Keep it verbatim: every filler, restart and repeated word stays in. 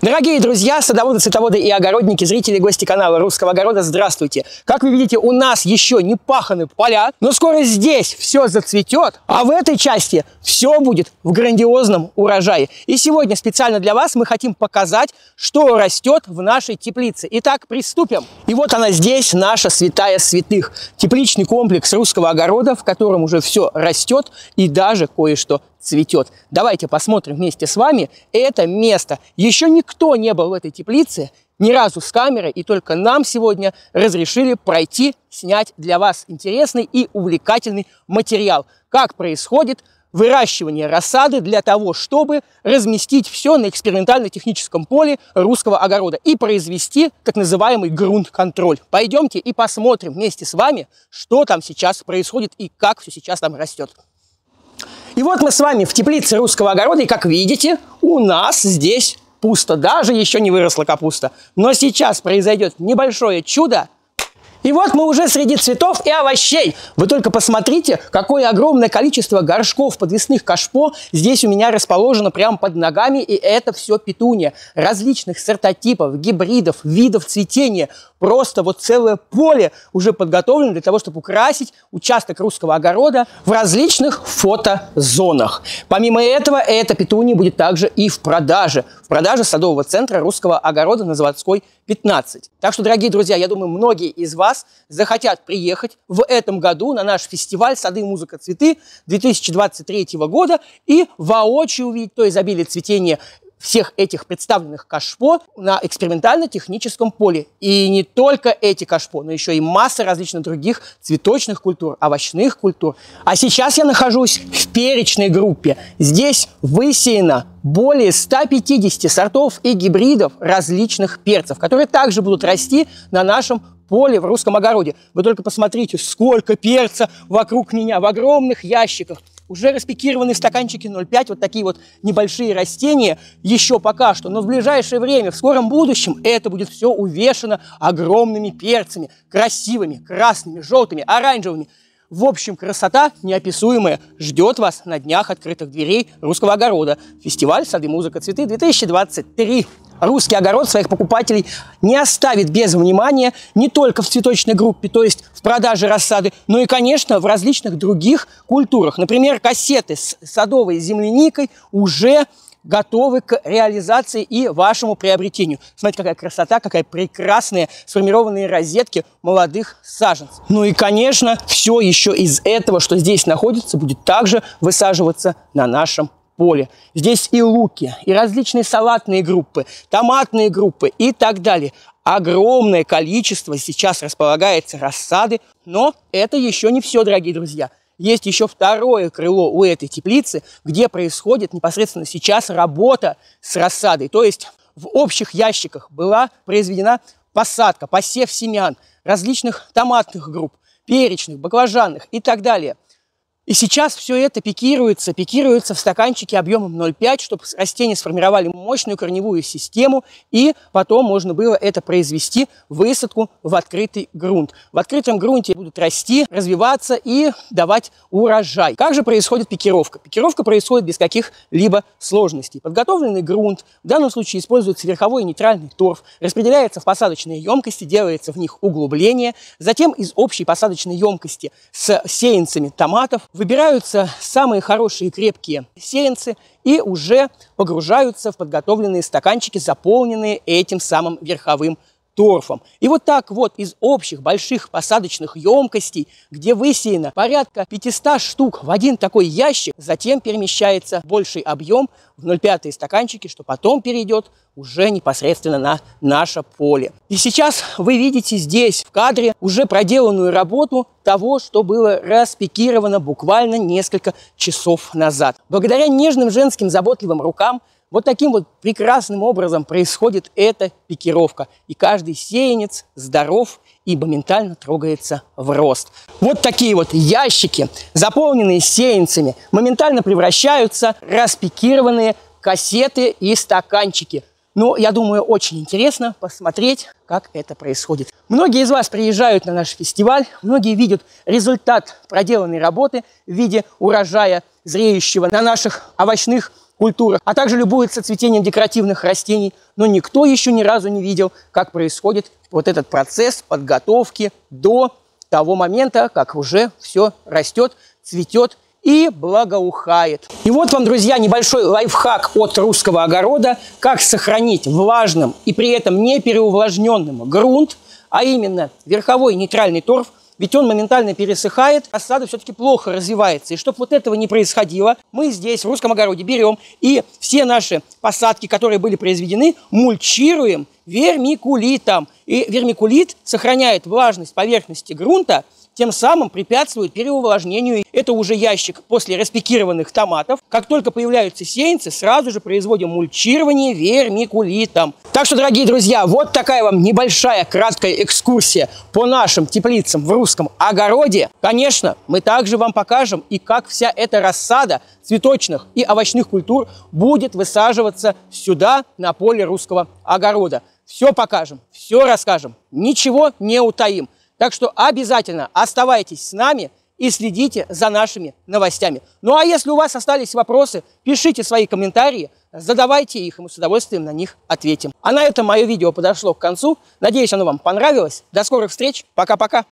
Дорогие друзья, садоводы, цветоводы и огородники, зрители и гости канала Русского огорода, здравствуйте! Как вы видите, у нас еще не паханы поля, но скоро здесь все зацветет, а в этой части все будет в грандиозном урожае. И сегодня специально для вас мы хотим показать, что растет в нашей теплице. Итак, приступим. И вот она здесь, наша святая святых. Тепличный комплекс Русского огорода, в котором уже все растет и даже кое-что цветет. Давайте посмотрим вместе с вами это место. Еще никто не был в этой теплице ни разу с камерой, и только нам сегодня разрешили пройти, снять для вас интересный и увлекательный материал. Как происходит выращивание рассады для того, чтобы разместить все на экспериментально-техническом поле Русского огорода и произвести так называемый грунт-контроль. Пойдемте и посмотрим вместе с вами, что там сейчас происходит и как все сейчас там растет. И вот мы с вами в теплице Русского огорода, и как видите, у нас здесь пусто, даже еще не выросла капуста. Но сейчас произойдет небольшое чудо. И вот мы уже среди цветов и овощей. Вы только посмотрите, какое огромное количество горшков подвесных кашпо здесь у меня расположено прямо под ногами. И это все петуния различных сортотипов, гибридов, видов цветения. Просто вот целое поле уже подготовлено для того, чтобы украсить участок Русского огорода в различных фотозонах. Помимо этого, эта петуния будет также и в продаже. В продаже садового центра Русского огорода на Заводской пятнадцать. Так что, дорогие друзья, я думаю, многие из вас захотят приехать в этом году на наш фестиваль «Сады, музыка, цветы» две тысячи двадцать третьего года и воочию увидеть то изобилие цветения всех этих представленных кашпо на экспериментально-техническом поле. И не только эти кашпо, но еще и масса различных других цветочных культур, овощных культур. А сейчас я нахожусь в перечной группе. Здесь высеяно более ста пятидесяти сортов и гибридов различных перцев, которые также будут расти на нашем поле в Русском огороде. Вы только посмотрите, сколько перца вокруг меня в огромных ящиках. Уже распикированы стаканчики ноль пять, вот такие вот небольшие растения еще пока что. Но в ближайшее время, в скором будущем, это будет все увешано огромными перцами. Красивыми, красными, желтыми, оранжевыми. В общем, красота неописуемая ждет вас на днях открытых дверей Русского огорода. Фестиваль «Сады, музыка, цветы» две тысячи двадцать три. Русский огород своих покупателей не оставит без внимания не только в цветочной группе, то есть в продаже рассады, но и, конечно, в различных других культурах. Например, кассеты с садовой земляникой уже готовы к реализации и вашему приобретению. Смотрите, какая красота, какая прекрасная сформированные розетки молодых саженцев. Ну и, конечно, все еще из этого, что здесь находится, будет также высаживаться на нашем поле. Здесь и луки, и различные салатные группы, томатные группы и так далее. Огромное количество сейчас располагается рассады, но это еще не все, дорогие друзья. Есть еще второе крыло у этой теплицы, где происходит непосредственно сейчас работа с рассадой. То есть в общих ящиках была произведена посадка, посев семян различных томатных групп, перечных, баклажанных и так далее. И сейчас все это пикируется, пикируется в стаканчике объемом ноль пять, чтобы растения сформировали мощную корневую систему, и потом можно было это произвести высадку в открытый грунт. В открытом грунте будут расти, развиваться и давать урожай. Как же происходит пикировка? Пикировка происходит без каких-либо сложностей. Подготовленный грунт, в данном случае используется верховой и нейтральный торф, распределяется в посадочные емкости, делается в них углубление, затем из общей посадочной емкости с сеянцами томатов выбираются самые хорошие крепкие сеянцы и уже погружаются в подготовленные стаканчики, заполненные этим самым верховым торфом. И вот так вот из общих больших посадочных емкостей, где высеяно порядка пятисот штук в один такой ящик, затем перемещается больший объем в ноль пять стаканчики, что потом перейдет уже непосредственно на наше поле. И сейчас вы видите здесь в кадре уже проделанную работу того, что было распикировано буквально несколько часов назад. Благодаря нежным женским заботливым рукам вот таким вот прекрасным образом происходит эта пикировка. И каждый сеянец здоров и моментально трогается в рост. Вот такие вот ящики, заполненные сеянцами, моментально превращаются в распикированные кассеты и стаканчики. Но я думаю, очень интересно посмотреть, как это происходит. Многие из вас приезжают на наш фестиваль, многие видят результат проделанной работы в виде урожая, зреющего на наших овощных культурах, а также любуется цветением декоративных растений. Но никто еще ни разу не видел, как происходит вот этот процесс подготовки до того момента, как уже все растет, цветет и благоухает. И вот вам, друзья, небольшой лайфхак от русского огорода, как сохранить влажным и при этом не переувлажненным грунт, а именно верховой нейтральный торф, ведь он моментально пересыхает, рассада все-таки плохо развивается. И чтобы вот этого не происходило, мы здесь в русском огороде берем и все наши посадки, которые были произведены, мульчируем вермикулитом. И вермикулит сохраняет влажность поверхности грунта, тем самым препятствует переувлажнению. Это уже ящик после распекированных томатов. Как только появляются сеянцы, сразу же производим мульчирование вермикулитом. Так что, дорогие друзья, вот такая вам небольшая краткая экскурсия по нашим теплицам в русском огороде. Конечно, мы также вам покажем и как вся эта рассада цветочных и овощных культур будет высаживаться сюда, на поле русского огорода. Все покажем, все расскажем, ничего не утаим. Так что обязательно оставайтесь с нами и следите за нашими новостями. Ну а если у вас остались вопросы, пишите свои комментарии, задавайте их, и мы с удовольствием на них ответим. А на этом мое видео подошло к концу. Надеюсь, оно вам понравилось. До скорых встреч. Пока-пока.